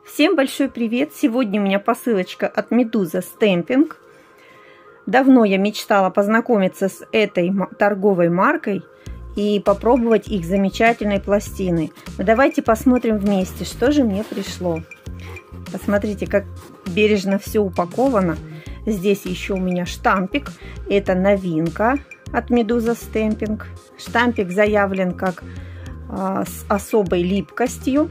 Всем большой привет! Сегодня у меня посылочка от Medusa Stamping. Давно я мечтала познакомиться с этой торговой маркой и попробовать их замечательные пластины. Но давайте посмотрим вместе, что же мне пришло. Посмотрите, как бережно все упаковано. Здесь еще у меня штампик. Это новинка от Medusa Stamping. Штампик заявлен как с особой липкостью.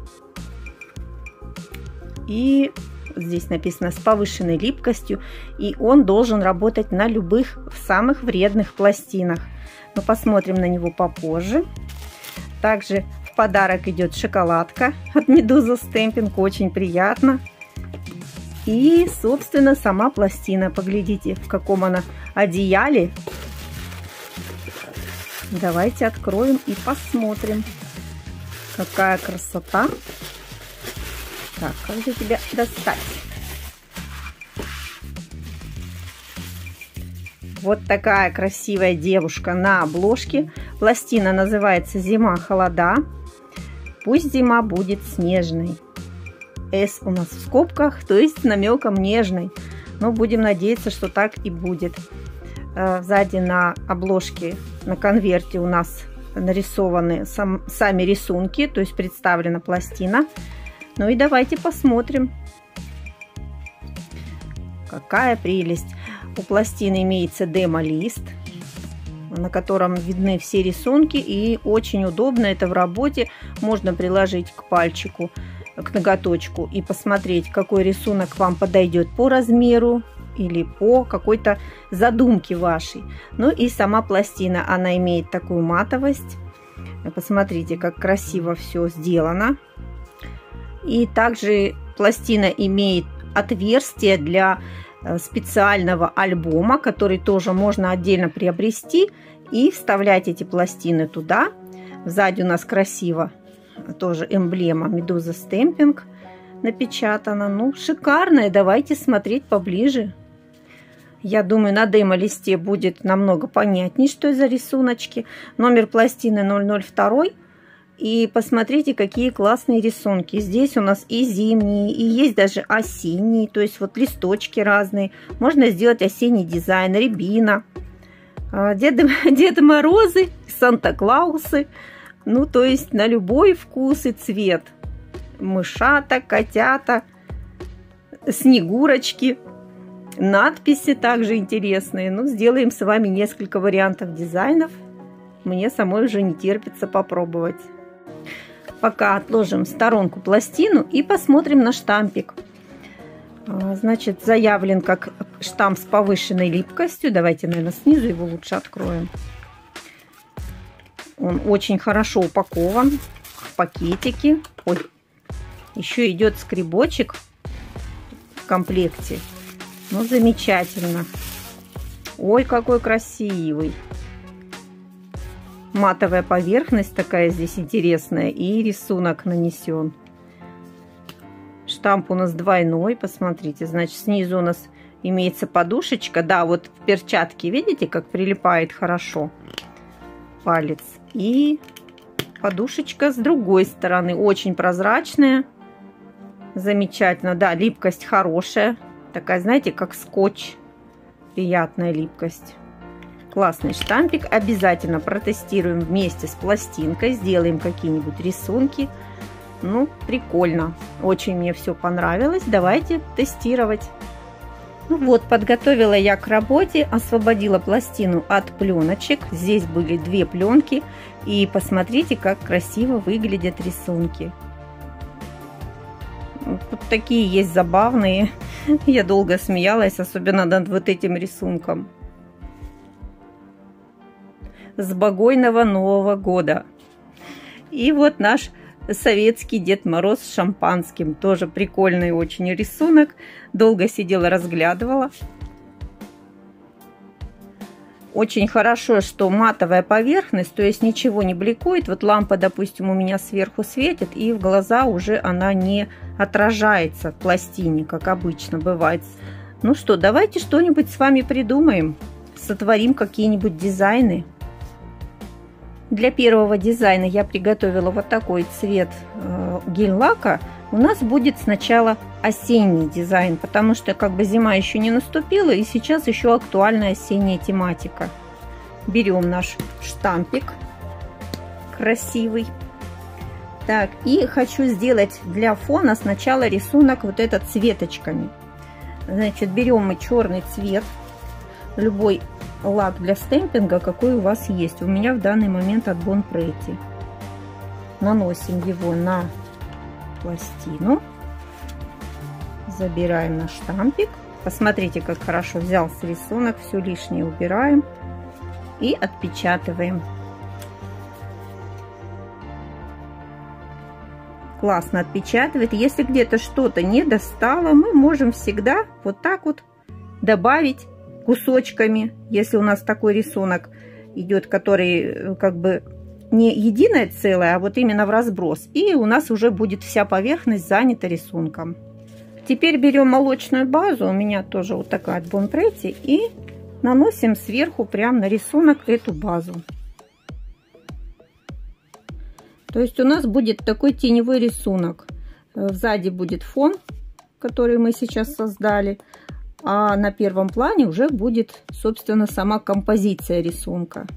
И здесь написано с повышенной липкостью. И он должен работать на любых самых вредных пластинах. Но посмотрим на него попозже. Также в подарок идет шоколадка от Medusa Stamping. Очень приятно. И, собственно, сама пластина. Поглядите, в каком она одеяле. Давайте откроем и посмотрим. Какая красота. Так, как же тебя достать? Вот такая красивая девушка на обложке. Пластина называется «Зима-холода». Пусть зима будет снежной. S у нас в скобках, то есть намеком нежной. Но будем надеяться, что так и будет. Сзади на обложке, на конверте у нас нарисованы сами рисунки, то есть представлена пластина. Ну и давайте посмотрим. Какая прелесть. У пластины имеется демо-лист, на котором видны все рисунки. И очень удобно это в работе. Можно приложить к пальчику, к ноготочку и посмотреть, какой рисунок вам подойдет по размеру или по какой-то задумке вашей. Ну и сама пластина, она имеет такую матовость. Посмотрите, как красиво все сделано. И также пластина имеет отверстие для специального альбома, который тоже можно отдельно приобрести и вставлять эти пластины туда. Сзади у нас красиво тоже эмблема Medusa Stamping напечатана. Ну, шикарная. Давайте смотреть поближе. Я думаю, на демо-листе будет намного понятнее, что это за рисуночки. Номер пластины 002. И посмотрите, какие классные рисунки. Здесь у нас и зимние, и есть даже осенние. То есть вот листочки разные. Можно сделать осенний дизайн, рябина, Деды Морозы, Санта-Клаусы. Ну, то есть на любой вкус и цвет. Мышата, котята, снегурочки. Надписи также интересные. Ну, сделаем с вами несколько вариантов дизайнов. Мне самой уже не терпится попробовать. Пока отложим в сторонку пластину и посмотрим на штампик. Значит, заявлен как штамп с повышенной липкостью. Давайте, наверное, снизу его лучше откроем. Он очень хорошо упакован в пакетике. Ой, еще идет скребочек в комплекте. Ну, замечательно. Ой, какой красивый. Матовая поверхность такая здесь интересная. И рисунок нанесен. Штамп у нас двойной. Посмотрите, значит, снизу у нас имеется подушечка. Да, вот в перчатке, видите, как прилипает хорошо палец. И подушечка с другой стороны. Очень прозрачная. Замечательно. Да, липкость хорошая. Такая, знаете, как скотч. Приятная липкость. Классный штампик. Обязательно протестируем вместе с пластинкой. Сделаем какие-нибудь рисунки. Ну, прикольно. Очень мне все понравилось. Давайте тестировать. Ну вот, подготовила я к работе. Освободила пластину от пленочек. Здесь были две пленки. И посмотрите, как красиво выглядят рисунки. Тут такие есть забавные. Я долго смеялась, особенно над вот этим рисунком. С Багойного Нового года. И вот наш советский Дед Мороз с шампанским. Тоже прикольный очень рисунок. Долго сидела, разглядывала. Очень хорошо, что матовая поверхность, то есть ничего не бликует. Вот лампа, допустим, у меня сверху светит, и в глаза уже она не отражается в пластине, как обычно бывает. Ну что, давайте что-нибудь с вами придумаем. Сотворим какие-нибудь дизайны. Для первого дизайна я приготовила вот такой цвет гель-лака у нас будет сначала осенний дизайн, потому что как бы зима еще не наступила, и сейчас еще актуальна осенняя тематика. Берем наш штампик красивый. Так, и хочу сделать для фона сначала рисунок вот этот цветочками. Значит, берем мы черный цвет, любой лак для стемпинга, какой у вас есть. У меня в данный момент от Bon Preti. Наносим его на пластину. Забираем наш штампик. Посмотрите, как хорошо взялся рисунок. Все лишнее убираем и отпечатываем. Классно отпечатывает. Если где-то что-то не достало, мы можем всегда вот так вот добавить кусочками, если у нас такой рисунок идет, который как бы не единое целое, а вот именно в разброс, и у нас уже будет вся поверхность занята рисунком. Теперь берем молочную базу, у меня тоже вот такая от Bon Preti, и наносим сверху прямо на рисунок эту базу. То есть у нас будет такой теневой рисунок. Сзади будет фон, который мы сейчас создали, а на первом плане уже будет, собственно, сама композиция рисунка.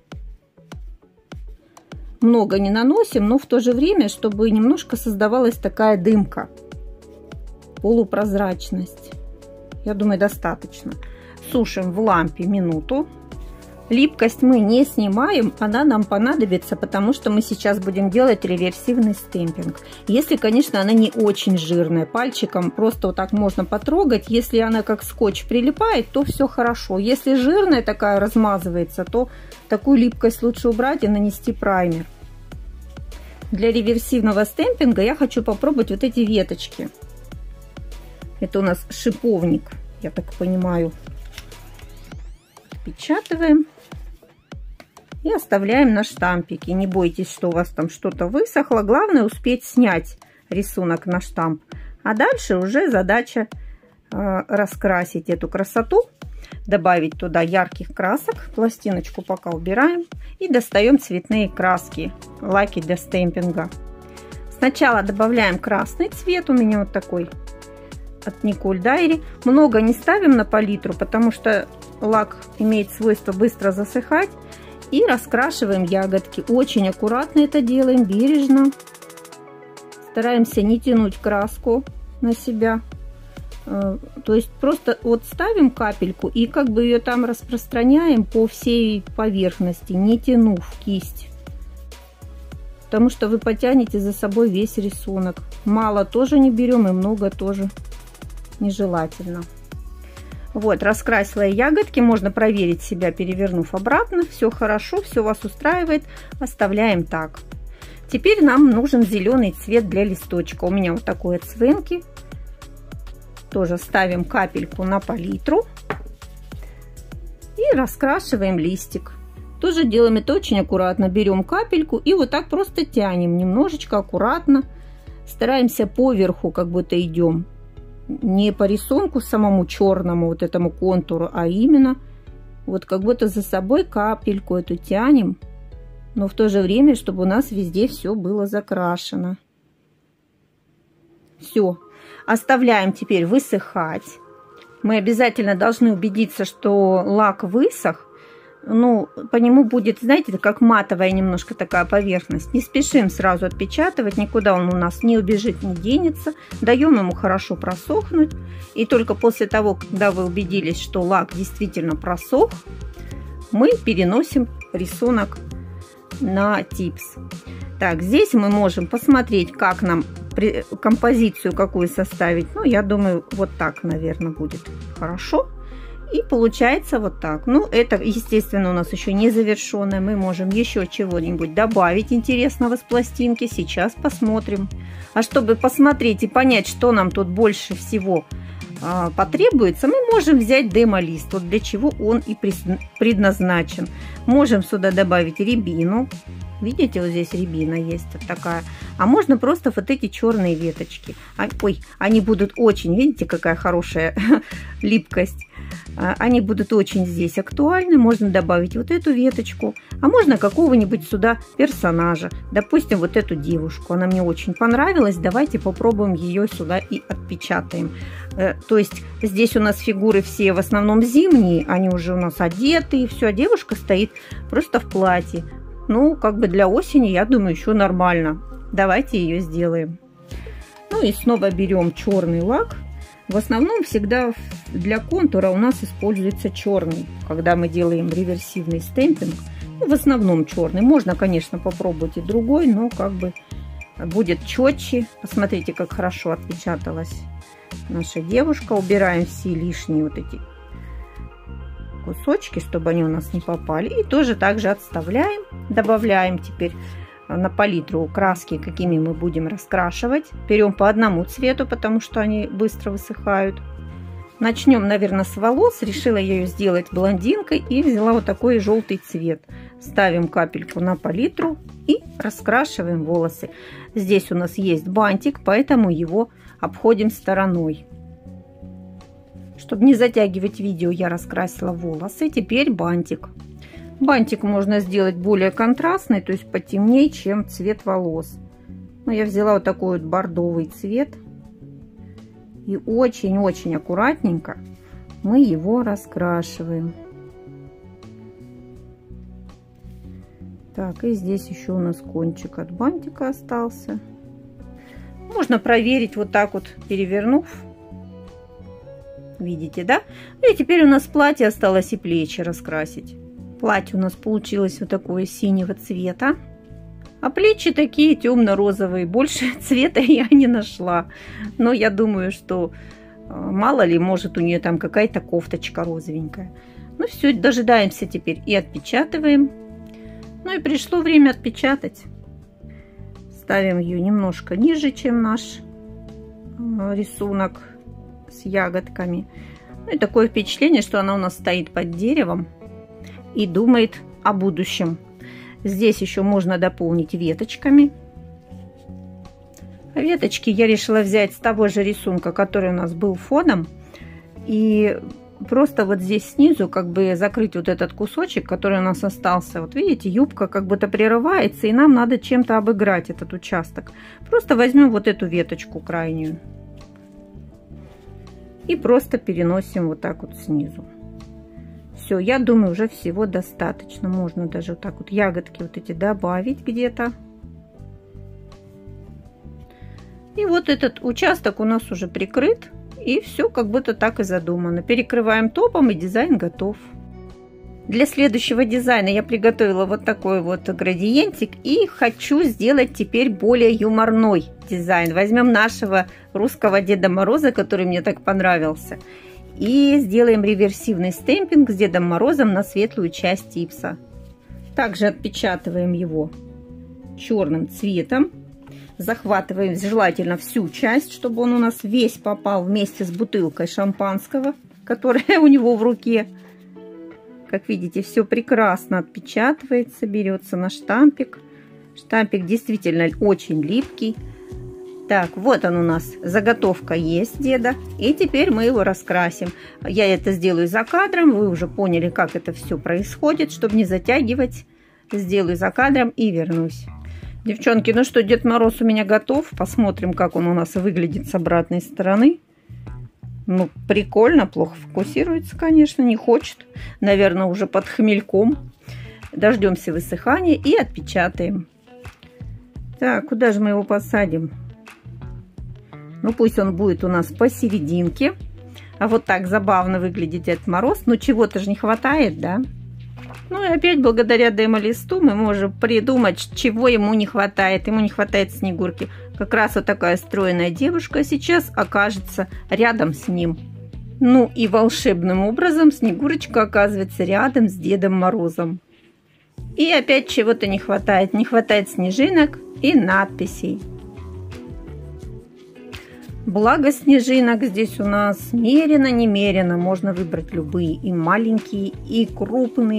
Много не наносим, но в то же время, чтобы немножко создавалась такая дымка, полупрозрачность. Я думаю, достаточно. Сушим в лампе минуту. Липкость мы не снимаем, она нам понадобится, потому что мы сейчас будем делать реверсивный стемпинг. Если, конечно, она не очень жирная, пальчиком просто вот так можно потрогать. Если она как скотч прилипает, то все хорошо. Если жирная такая размазывается, то такую липкость лучше убрать и нанести праймер. Для реверсивного стемпинга я хочу попробовать вот эти веточки. Это у нас шиповник, я так понимаю. Отпечатываем и оставляем на штампике. Не бойтесь, что у вас там что-то высохло. Главное успеть снять рисунок на штамп. А дальше уже задача раскрасить эту красоту, добавить туда ярких красок. Пластиночку пока убираем и достаем цветные краски, лаки для стемпинга. Сначала добавляем красный цвет, у меня вот такой от Николь Дайри. Много не ставим на палитру, потому что лак имеет свойство быстро засыхать. И раскрашиваем ягодки. Очень аккуратно это делаем, бережно. Стараемся не тянуть краску на себя. То есть просто вот ставим капельку и как бы ее там распространяем по всей поверхности, не тянув кисть. Потому что вы потянете за собой весь рисунок. Мало тоже не берем и много тоже нежелательно. Вот, раскрасила ягодки. Можно проверить себя, перевернув обратно. Все хорошо, все вас устраивает. Оставляем так. Теперь нам нужен зеленый цвет для листочка. У меня вот такой от Свенки. Тоже ставим капельку на палитру. И раскрашиваем листик. Тоже делаем это очень аккуратно. Берем капельку и вот так просто тянем. Немножечко аккуратно. Стараемся поверху, как будто идем. Не по рисунку самому черному, вот этому контуру, а именно вот как будто за собой капельку эту тянем, но в то же время, чтобы у нас везде все было закрашено. Все, оставляем теперь высыхать. Мы обязательно должны убедиться, что лак высох. Ну, по нему будет, знаете, как матовая немножко такая поверхность. Не спешим сразу отпечатывать, никуда он у нас не убежит, не денется. Даем ему хорошо просохнуть. И только после того, когда вы убедились, что лак действительно просох, мы переносим рисунок на типс. Так, здесь мы можем посмотреть, как нам композицию какую составить. Ну, я думаю, вот так, наверное, будет хорошо. И получается вот так. Ну, это, естественно, у нас еще не завершенное. Мы можем еще чего-нибудь добавить интересного с пластинки. Сейчас посмотрим. А чтобы посмотреть и понять, что нам тут больше всего потребуется, мы можем взять демо-лист. Вот для чего он и предназначен. Можем сюда добавить рябину. Видите, вот здесь рябина есть вот такая. А можно просто вот эти черные веточки. Ой, они будут очень, видите, какая хорошая липкость. Они будут очень здесь актуальны. Можно добавить вот эту веточку. А можно какого-нибудь сюда персонажа. Допустим, вот эту девушку. Она мне очень понравилась. Давайте попробуем ее сюда и отпечатаем. То есть здесь у нас фигуры все в основном зимние. Они уже у нас одеты. И все, а девушка стоит просто в платье. Ну, как бы для осени, я думаю, еще нормально. Давайте ее сделаем. Ну и снова берем черный лак. В основном всегда для контура у нас используется черный, когда мы делаем реверсивный стемпинг. Ну, в основном черный. Можно, конечно, попробовать и другой, но как бы будет четче. Посмотрите, как хорошо отпечаталась наша девушка. Убираем все лишние вот эти кусочки, чтобы они у нас не попали. И тоже также отставляем. Добавляем теперь на палитру краски, какими мы будем раскрашивать. Берем по одному цвету, потому что они быстро высыхают. Начнем, наверное, с волос. Решила я ее сделать блондинкой и взяла вот такой желтый цвет. Ставим капельку на палитру и раскрашиваем волосы. Здесь у нас есть бантик, поэтому его обходим стороной. Чтобы не затягивать видео, я раскрасила волосы. Теперь бантик. Бантик можно сделать более контрастный, то есть потемнее, чем цвет волос. Но я взяла вот такой вот бордовый цвет. И очень-очень аккуратненько мы его раскрашиваем. Так, и здесь еще у нас кончик от бантика остался. Можно проверить вот так вот, перевернув. Видите, да? И теперь у нас платье осталось и плечи раскрасить. Платье у нас получилось вот такое синего цвета. А плечи такие темно-розовые. Больше цвета я не нашла. Но я думаю, что мало ли, может у нее там какая-то кофточка розовенькая. Ну все, дожидаемся теперь и отпечатываем. Ну и пришло время отпечатать. Ставим ее немножко ниже, чем наш рисунок с ягодками. Ну и такое впечатление, что она у нас стоит под деревом и думает о будущем. Здесь еще можно дополнить веточками. Веточки я решила взять с того же рисунка, который у нас был фоном. И просто вот здесь снизу как бы закрыть вот этот кусочек, который у нас остался. Вот видите, юбка как будто прерывается, и нам надо чем-то обыграть этот участок. Просто возьмем вот эту веточку крайнюю. И просто переносим вот так вот снизу. Все, я думаю, уже всего достаточно. Можно даже вот так вот ягодки вот эти добавить где-то. И вот этот участок у нас уже прикрыт. И все как будто так и задумано. Перекрываем топом, и дизайн готов. Для следующего дизайна я приготовила вот такой вот градиентик. И хочу сделать теперь более юморной дизайн. Возьмем нашего русского Деда Мороза, который мне так понравился. И сделаем реверсивный стемпинг с Дедом Морозом на светлую часть типса. Также отпечатываем его черным цветом. Захватываем желательно всю часть, чтобы он у нас весь попал вместе с бутылкой шампанского, которая у него в руке. Как видите, все прекрасно отпечатывается, берется на штампик. Штампик действительно очень липкий. Так, вот он у нас, заготовка есть деда. И теперь мы его раскрасим. Я это сделаю за кадром, вы уже поняли, как это все происходит. Чтобы не затягивать, сделаю за кадром и вернусь. Девчонки, ну что, Дед Мороз у меня готов. Посмотрим, как он у нас выглядит с обратной стороны. Ну, прикольно, плохо фокусируется, конечно, не хочет. Наверное, уже под хмельком. Дождемся высыхания и отпечатаем. Так, куда же мы его посадим? Ну, пусть он будет у нас посерединке. А вот так забавно выглядит Дед Мороз. Ну, чего-то же не хватает, да? Ну, и опять благодаря демо-листу мы можем придумать, чего ему не хватает. Ему не хватает Снегурки. Как раз вот такая стройная девушка сейчас окажется рядом с ним. Ну, и волшебным образом Снегурочка оказывается рядом с Дедом Морозом. И опять чего-то не хватает. Не хватает снежинок и надписей. Благо снежинок здесь у нас мерено-немерено. Можно выбрать любые, и маленькие, и крупные.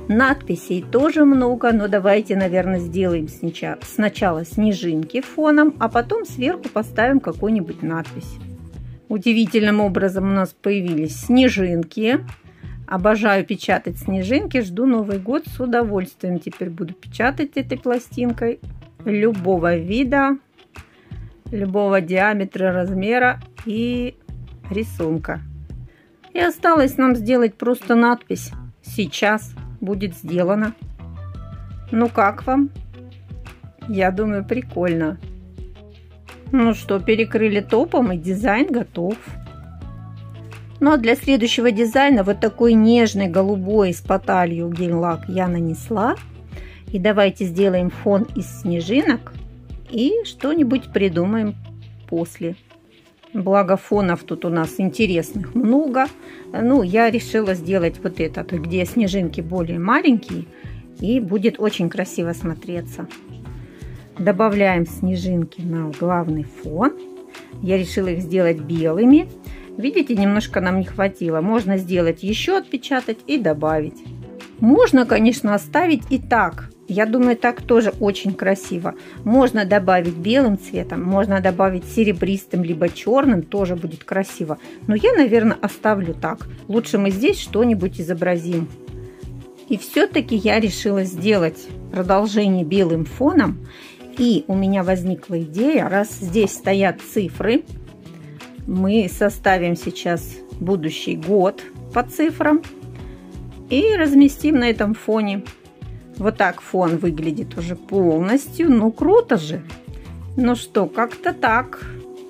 Надписей тоже много, но давайте, наверное, сделаем сначала снежинки фоном, а потом сверху поставим какую-нибудь надпись. Удивительным образом у нас появились снежинки. Обожаю печатать снежинки, жду Новый год с удовольствием. Теперь буду печатать этой пластинкой любого вида, любого диаметра, размера и рисунка. И осталось нам сделать просто надпись. Сейчас будет сделано. Ну как вам? Я думаю, прикольно. Ну что, перекрыли топом, и дизайн готов. Ну а для следующего дизайна вот такой нежный голубой с поталью гель-лак я нанесла. И давайте сделаем фон из снежинок и что-нибудь придумаем после. Благо фонов тут у нас интересных много. Ну, я решила сделать вот этот, где снежинки более маленькие, и будет очень красиво смотреться. Добавляем снежинки на главный фон. Я решила их сделать белыми. Видите, немножко нам не хватило. Можно сделать еще, отпечатать и добавить. Можно, конечно, оставить и так. Я думаю, так тоже очень красиво. Можно добавить белым цветом, можно добавить серебристым, либо черным, тоже будет красиво. Но я, наверное, оставлю так. Лучше мы здесь что-нибудь изобразим. И все-таки я решила сделать продолжение белым фоном. И у меня возникла идея, раз здесь стоят цифры, мы составим сейчас будущий год по цифрам и разместим на этом фоне. Вот так фон выглядит уже полностью. Ну, круто же. Ну что, как-то так.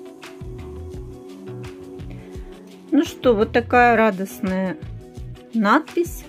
Ну что, вот такая радостная надпись.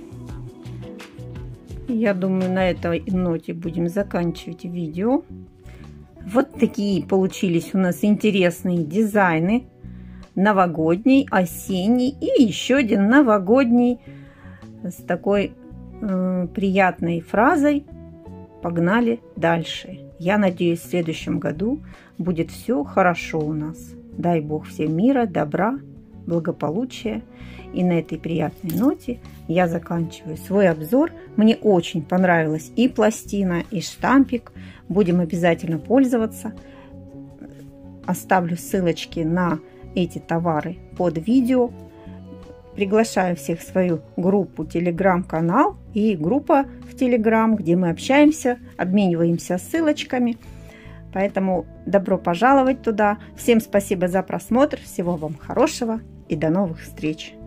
Я думаю, на этой ноте будем заканчивать видео. Вот такие получились у нас интересные дизайны. Новогодний, осенний и еще один новогодний с такой приятной фразой. Погнали дальше. Я надеюсь, в следующем году будет все хорошо у нас. Дай Бог всем мира, добра, благополучия. И на этой приятной ноте я заканчиваю свой обзор. Мне очень понравилась и пластина, и штампик. Будем обязательно пользоваться. Оставлю ссылочки на эти товары под видео. Приглашаю всех в свою группу, телеграм-канал и группа в телеграм, где мы общаемся, обмениваемся ссылочками. Поэтому добро пожаловать туда. Всем спасибо за просмотр. Всего вам хорошего и до новых встреч.